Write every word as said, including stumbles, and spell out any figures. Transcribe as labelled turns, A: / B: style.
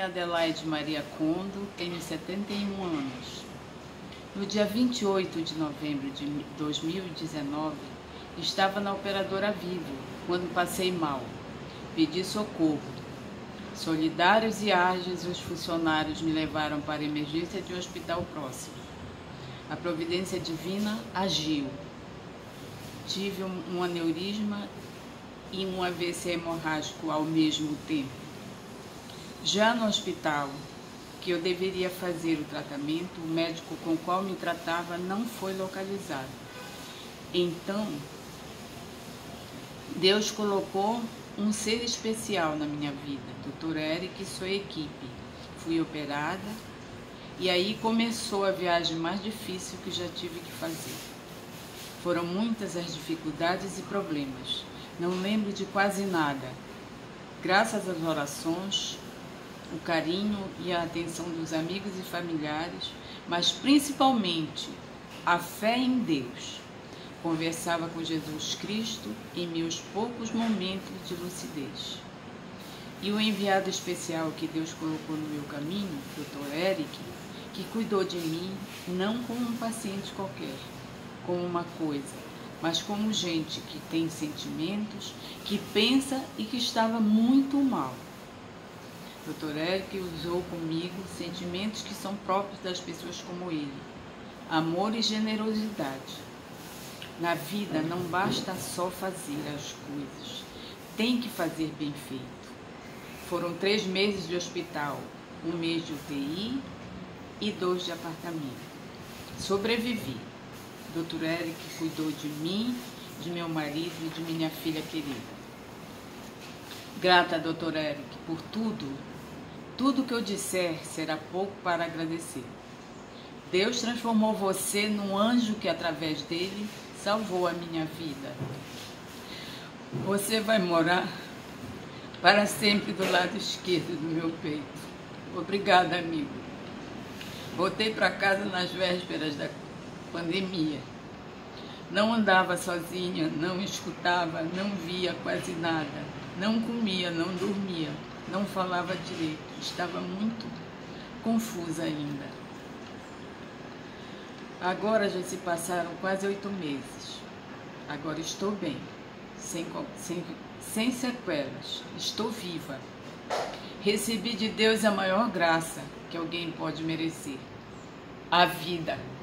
A: é Adelaide Maria Condo, tenho setenta e um anos. No dia vinte e oito de novembro de dois mil e dezenove, estava na operadora Vivo, quando passei mal. Pedi socorro. Solidários e ágeis, os funcionários me levaram para a emergência de um hospital próximo. A providência divina agiu. Tive um, um aneurisma e um A V C hemorrágico ao mesmo tempo. Já no hospital, que eu deveria fazer o tratamento, o médico com o qual me tratava não foi localizado. Então, Deus colocou um ser especial na minha vida, doutor Eric e sua equipe. Fui operada e aí começou a viagem mais difícil que já tive que fazer. Foram muitas as dificuldades e problemas. Não lembro de quase nada. Graças às orações, o carinho e a atenção dos amigos e familiares, mas principalmente a fé em Deus. Conversava com Jesus Cristo em meus poucos momentos de lucidez. E o enviado especial que Deus colocou no meu caminho, doutor Eric, que cuidou de mim não como um paciente qualquer, como uma coisa, mas como gente que tem sentimentos, que pensa e que estava muito mal. doutor Eric usou comigo sentimentos que são próprios das pessoas como ele, amor e generosidade. Na vida não basta só fazer as coisas, tem que fazer bem feito. Foram três meses de hospital, um mês de U T I e dois de apartamento. Sobrevivi. doutor Eric cuidou de mim, de meu marido e de minha filha querida. Grata, doutor Eric, por tudo. Tudo que eu disser será pouco para agradecer. Deus transformou você num anjo que, através dele, salvou a minha vida. Você vai morar para sempre do lado esquerdo do meu peito. Obrigada, amigo. Voltei para casa nas vésperas da pandemia. Não andava sozinha, não escutava, não via quase nada. Não comia, não dormia, não falava direito. Estava muito confusa ainda. Agora já se passaram quase oito meses. Agora estou bem, sem, sem, sem sequelas. Estou viva. Recebi de Deus a maior graça que alguém pode merecer: a vida.